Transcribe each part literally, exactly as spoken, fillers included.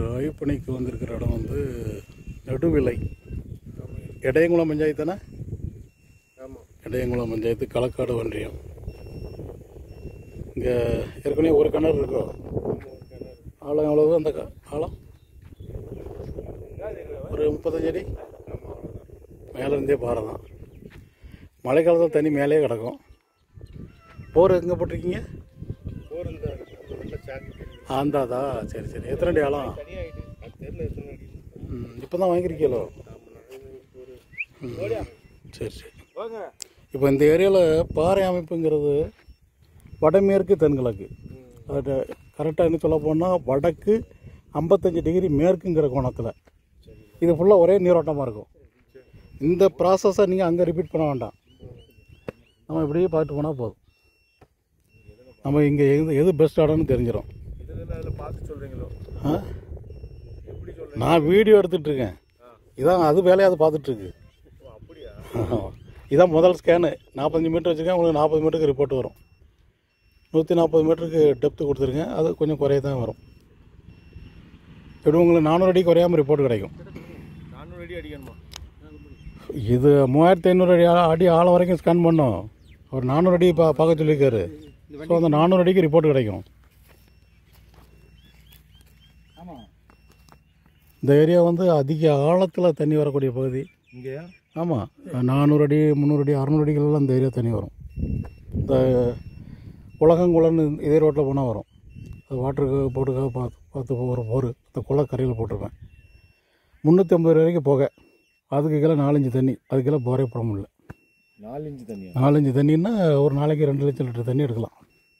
ஆய்வுப்பணிக்கு வந்திருக்கிற இடம் வந்து நடுவிலை எடையங்குளம் பஞ்சாயத்து தானே? ஆமாம், எடையங்குளம் பஞ்சாயத்து களக்காடு ஒன்றியம். இங்கே ஏற்கனவே ஒரு கிணறு இருக்கோ? ஆழம் எவ்வளவு? அந்த ஆழம் ஒரு முப்பத்தஞ்சு அடி மேலே இருந்தே பாறை தான். மழை காலத்தில் தண்ணி மேலே கிடக்கும். போர் எங்கே போட்டிருக்கீங்க? ஆந்தாதா? சரி சரி. எத்தனை அடி ஆழம்? ம் இப்போ தான் வாங்கியிருக்கீங்களோ? சரி சரி. இப்போ இந்த ஏரியாவில் பாறை அமைப்புங்கிறது வடமேற்கு தென்கிழக்கு. அது கரெக்டாக என்ன சொல்ல போனால் வடக்கு ஐம்பத்தஞ்சு டிகிரி மேற்குங்கிற கோணத்தில் இது ஃபுல்லாக ஒரே நீரோட்டமாக இருக்கும். இந்த ப்ராசஸை நீங்கள் அங்கே ரிப்பீட் பண்ண வேண்டாம். நம்ம இப்படியே பார்த்து போனால் போதும். நம்ம இங்கே எது எது பெஸ்ட் இடம்னு தெரிஞ்சிடும். ஆ நான் வீடியோ எடுத்துகிட்ருக்கேன். இதான் அது வேலையாக அது பார்த்துட்ருக்கு. இதான் முதல் ஸ்கேனு. நாற்பத்தஞ்சு மீட்டர் வச்சுருக்கேன். உங்களுக்கு நாற்பது மீட்டருக்கு ரிப்போர்ட் வரும். நூற்றி நாற்பது மீட்டருக்கு டெப்த்து கொடுத்துருக்கேன். அது கொஞ்சம் குறைய தான் வரும். எப்படி உங்களுக்கு நானூறு அடி குறையாமல் ரிப்போர்ட் கிடைக்கும். நானூறு அடி அடிக்கணுமா? இது மூவாயிரத்தி ஐநூறு அடி அடி ஆழம் வரைக்கும் ஸ்கேன் பண்ணோம். அவர் நானூறு அடி பா பார்க்க சொல்லியிருக்காரு. ஸோ அந்த நானூறு அடிக்கு ரிப்போர்ட் கிடைக்கும். இந்த ஏரியா வந்து அதிக ஆழத்தில் தண்ணி வரக்கூடிய பகுதி. இங்கே ஆமாம், நானூறு அடி முந்நூறு அடி அறநூறு அடிகளெல்லாம் இந்த ஏரியா தண்ணி வரும். இந்த உலகங்குளன்னு இதே ரோட்டில் போனால் வரும். அது வாட்டருக்கு போட்டுக்காக பார்த்து பார்த்து ஒரு போர் இந்த குளக்கரையில் போட்டிருப்பேன். முந்நூற்றி ஐம்பது ரூபா வரைக்கும் போக. அதுக்கு கீழே நாலஞ்சு தண்ணி. அதுக்கு கீழே போரே போட முடியல. நாலஞ்சு தண்ணி நாலஞ்சு தண்ணின்னா ஒரு நாளைக்கு ரெண்டு லட்சம் லிட்டர் தண்ணி எடுக்கலாம்.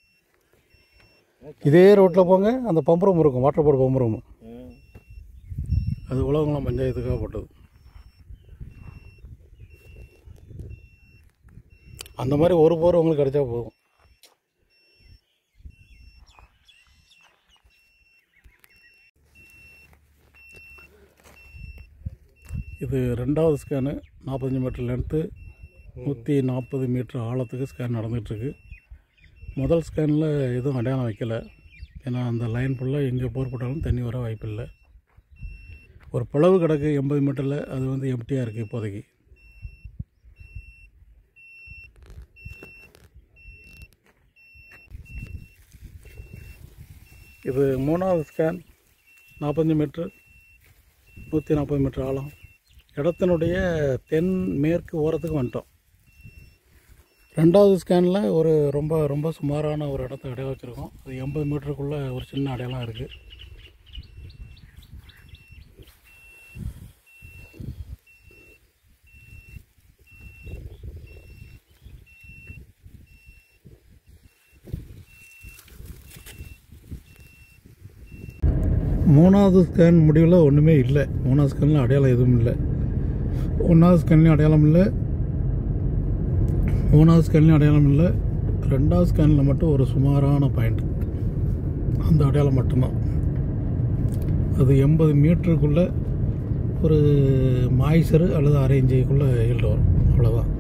இதே ரோட்டில் போங்க, அந்த பம்பு ரூம் இருக்கும், வாட்டர் போர்டு பம்பு ரூம். அது உலகங்குளம் பஞ்சாயத்துக்காக போட்டது. அந்த மாதிரி ஒரு போர் உங்களுக்கு கிடைச்சா போதும். இது ரெண்டாவது ஸ்கேனு. நாற்பத்தஞ்சு மீட்டர் லென்த்து, நூற்றி நாற்பது மீட்டர் ஆழத்துக்கு ஸ்கேன் நடந்துகிட்ருக்கு. முதல் ஸ்கேனில் எதுவும் அடையாளம் வைக்கலை. ஏன்னா அந்த லைன் ஃபுல்லாக எங்கே போர் போட்டாலும் தண்ணி வர வாய்ப்பில்லை. ஒரு பிளவு கிடக்கு எண்பது மீட்டரில். அது வந்து எம்டியாக இருக்குது இப்போதைக்கு. இது மூணாவது ஸ்கேன். நாற்பத்தஞ்சு மீட்ரு, நூற்றி நாற்பது மீட்டர் ஆழம். இடத்தினுடைய தென் மேற்கு ஓரத்துக்கு வந்துட்டோம். ரெண்டாவது ஸ்கேனில் ஒரு ரொம்ப ரொம்ப சுமாரான ஒரு இடத்த அடையாளம் வச்சுருக்கோம். அது எண்பது மீட்டருக்குள்ளே ஒரு சின்ன அடையாளம் இருக்குது. மூணாவது ஸ்கேன் முடிவில் ஒன்றுமே இல்லை. மூணாவது ஸ்கேனில் அடையாளம் எதுவும் இல்லை. ஒன்றாவது ஸ்கேன்லேயும் அடையாளம் இல்லை. மூணாவது ஸ்கேன்லேயும் அடையாளம் இல்லை. ரெண்டாவது ஸ்கேனில் மட்டும் ஒரு சுமாரான பாயிண்ட். அந்த அடையாளம் மட்டும்தான். அது எண்பது மீட்டருக்குள்ளே ஒரு மாய்சரு அல்லது அரை இன்ச்சுக்குள்ளே ஈல்டு வரும். அவ்வளோதான்.